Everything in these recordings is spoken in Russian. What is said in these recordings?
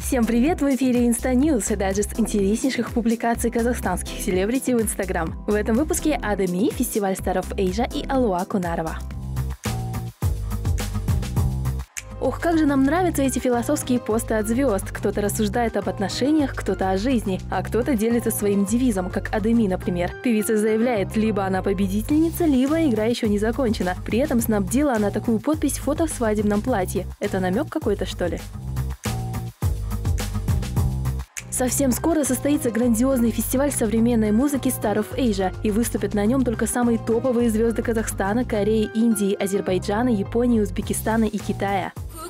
Всем привет! В эфире Insta News, дайджест интереснейших публикаций казахстанских селебрити в Instagram. В этом выпуске Адами, фестиваль Star of Asia и Алуа Кунарова. Ох, как же нам нравятся эти философские посты от звезд. Кто-то рассуждает об отношениях, кто-то о жизни, а кто-то делится своим девизом, как Адами, например. Певица заявляет, либо она победительница, либо игра еще не закончена. При этом снабдила она такую подпись фото в свадебном платье. Это намек какой-то, что ли? Совсем скоро состоится грандиозный фестиваль современной музыки Star of Asia, и выступят на нем только самые топовые звезды Казахстана, Кореи, Индии, Азербайджана, Японии, Узбекистана и Китая.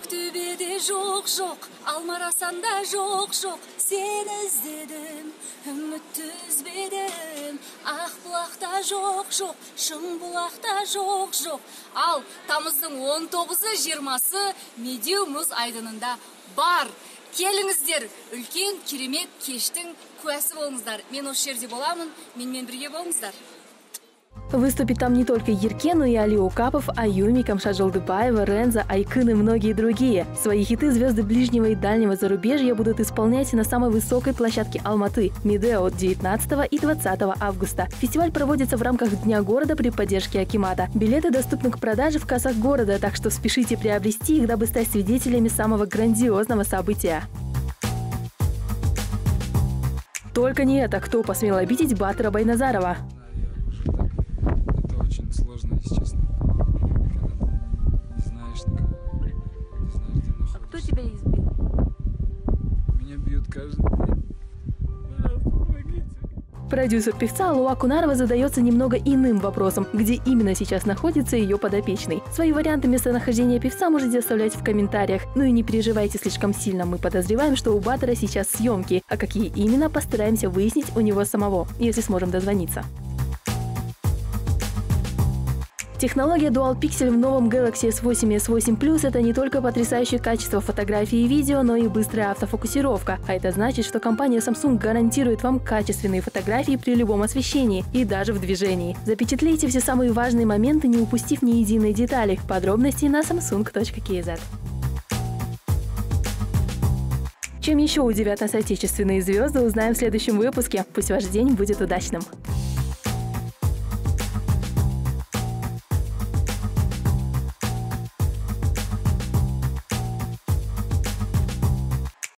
Ал тамыздың 19-20 Медеу мұз айдынында бар. Келіңіздер, үлкен керемет кештің куәсі болыңыздар. Мен осы жерде боламын, менімен бірге болыңыздар. Выступит там не только Ерке, но и Али Окапов, Аюми, Камша Жолдыбаева, Ренза, Айкын и многие другие. Свои хиты звезды ближнего и дальнего зарубежья будут исполнять на самой высокой площадке Алматы – Медео 19 и 20 августа. Фестиваль проводится в рамках Дня города при поддержке Акимата. Билеты доступны к продаже в кассах города, так что спешите приобрести их, дабы стать свидетелями самого грандиозного события. Только не это, кто посмел обидеть Батыра Байназарова. Сложно, если честно. Не знаешь никого, не знаешь, где находишься. А кто тебя избил? Меня бьют каждый день. Пожалуйста, помогите. Продюсер певца Алуа Кунарова задается немного иным вопросом, где именно сейчас находится ее подопечный. Свои варианты местонахождения певца можете оставлять в комментариях. Ну и не переживайте слишком сильно, мы подозреваем, что у Батыра сейчас съемки, а какие именно, постараемся выяснить у него самого, если сможем дозвониться. Технология Dual Pixel в новом Galaxy S8 и S8 Plus – это не только потрясающее качество фотографий и видео, но и быстрая автофокусировка. А это значит, что компания Samsung гарантирует вам качественные фотографии при любом освещении и даже в движении. Запечатлейте все самые важные моменты, не упустив ни единой детали. Подробности на samsung.kz. Чем еще удивят нас отечественные звезды, узнаем в следующем выпуске. Пусть ваш день будет удачным!